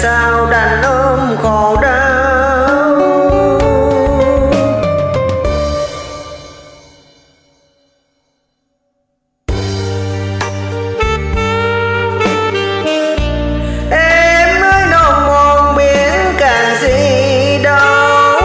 sao đành ôm khổ đau. Em ơi non một biển càng gì đâu,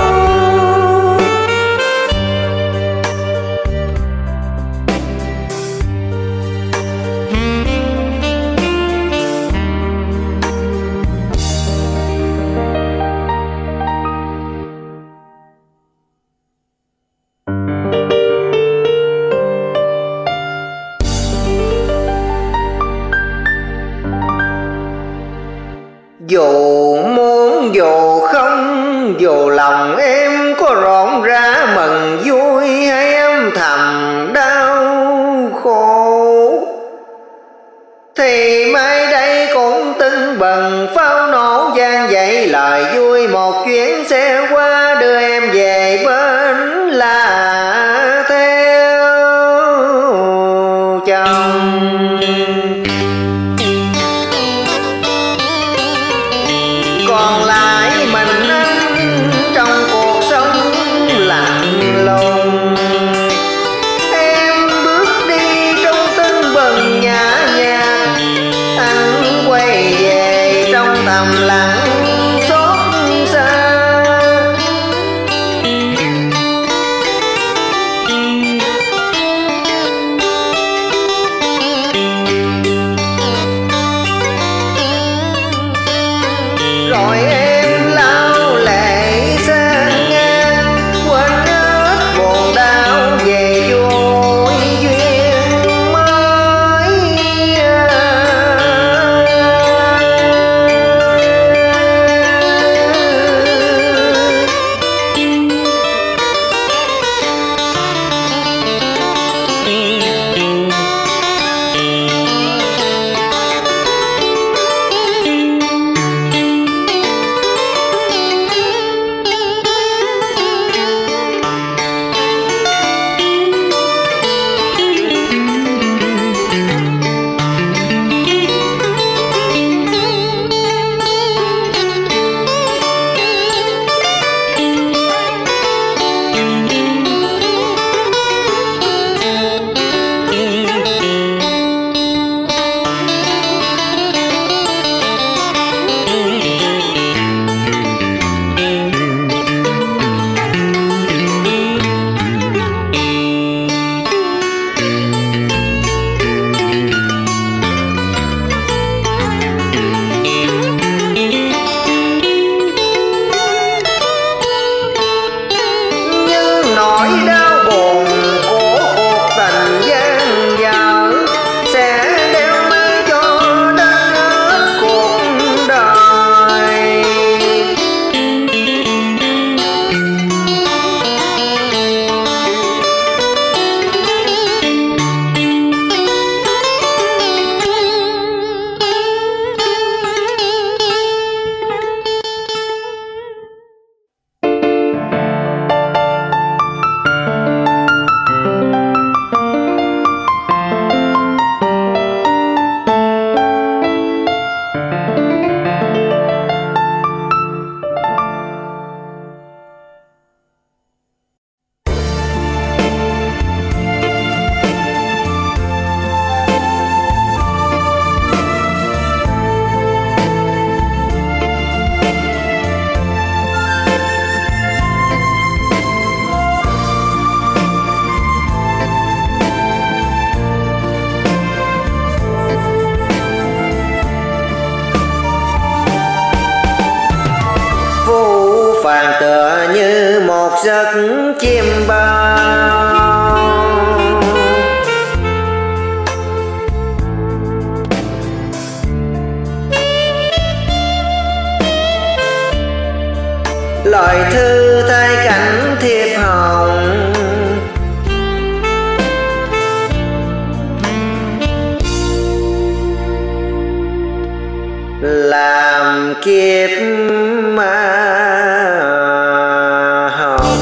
dù muốn dù không, dù lòng em có rộn rã mừng vui hay âm thầm đau khổ, thì mai đây cũng tưng bừng pháo nổ vang dậy lời vui. Một chuyến xe qua đưa em về bên là theo chồng. Còn lại mình anh trong cuộc sống lạnh lùng, em bước đi trong tưng bừng nhã nhạc, anh quay về trong thầm lặng xót xa. Rồi em lao lệ sang ngang, quên hết buồn đau về vui duyên mới. Nỗi đau buồn của cuộc tình gian dở sẽ đeo mang cho đến hết cuộc đời. Phàn tựa như một giấc chim bao, lời thư thay cảnh thiệp hồng, làm kiếp ma hồng.